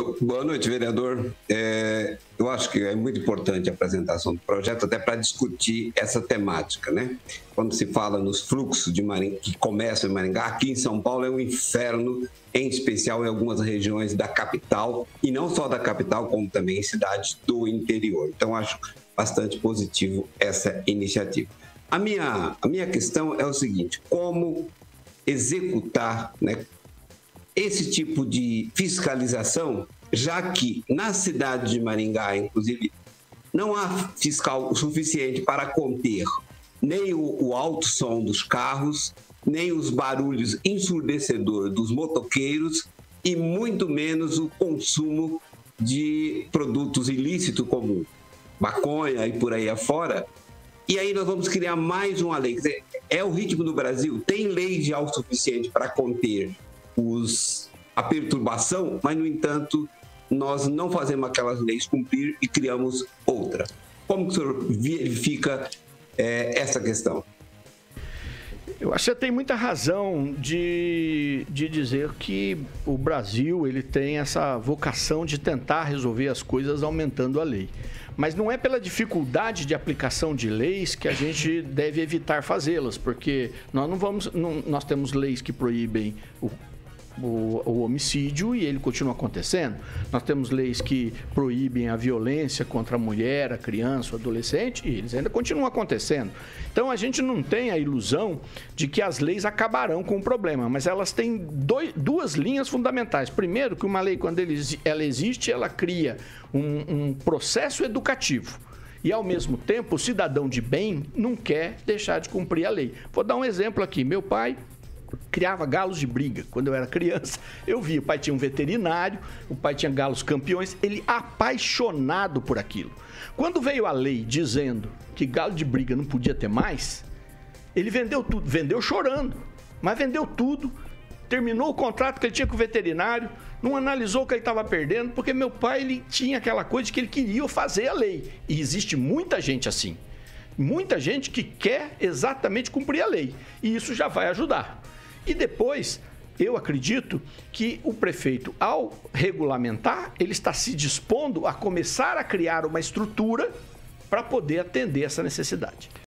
Boa noite, vereador. Eu acho que é muito importante a apresentação do projeto, até para discutir essa temática, né? Quando se fala nos fluxos de Maringá, que começam em Maringá, aqui em São Paulo é um inferno, em especial em algumas regiões da capital, e não só da capital, como também em cidades do interior. Então, acho bastante positivo essa iniciativa. A minha questão é o seguinte: como executar, né, esse tipo de fiscalização, já que na cidade de Maringá, inclusive, não há fiscal o suficiente para conter nem o alto som dos carros, nem os barulhos ensurdecedores dos motoqueiros e muito menos o consumo de produtos ilícitos como maconha e por aí afora. E aí nós vamos criar mais uma lei. Quer dizer, é o ritmo do Brasil, tem lei já o suficiente para conter a perturbação, mas, no entanto, nós não fazemos aquelas leis cumprir e criamos outra. Como que o senhor verifica essa questão? Eu acho que você tem muita razão de dizer que o Brasil ele tem essa vocação de tentar resolver as coisas aumentando a lei. Mas não é pela dificuldade de aplicação de leis que a gente deve evitar fazê-las, porque nós temos leis que proíbem o homicídio e ele continua acontecendo. Nós temos leis que proíbem a violência contra a mulher, a criança, o adolescente e eles ainda continuam acontecendo. Então a gente não tem a ilusão de que as leis acabarão com o problema, mas elas têm duas linhas fundamentais. Primeiro, que uma lei, quando ela existe, ela cria um processo educativo. E, ao mesmo tempo, o cidadão de bem não quer deixar de cumprir a lei. Vou dar um exemplo aqui. Meu pai criava galos de briga. Quando eu era criança, eu via. O pai tinha um veterinário, o pai tinha galos campeões, ele apaixonado por aquilo. Quando veio a lei dizendo que galo de briga não podia ter mais, ele vendeu tudo. Vendeu chorando, mas vendeu tudo. Terminou o contrato que ele tinha com o veterinário, não analisou o que ele estava perdendo, porque meu pai ele tinha aquela coisa de que ele queria fazer a lei. E existe muita gente assim. Muita gente que quer exatamente cumprir a lei. E isso já vai ajudar. E depois, eu acredito que o prefeito, ao regulamentar, ele está se dispondo a começar a criar uma estrutura para poder atender essa necessidade.